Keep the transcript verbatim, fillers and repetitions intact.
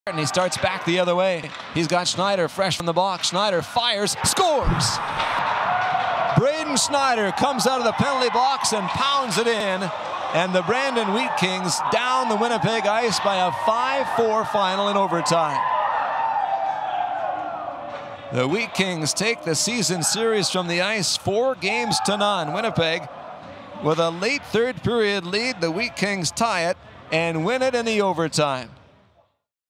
And he starts back the other way. He's got Schneider fresh from the box. Schneider fires, scores! Braden Schneider comes out of the penalty box and pounds it in. And the Brandon Wheat Kings down the Winnipeg ice by a five four final in overtime. The Wheat Kings take the season series from the ice four games to none. Winnipeg, with a late third period lead, the Wheat Kings tie it and win it in the overtime.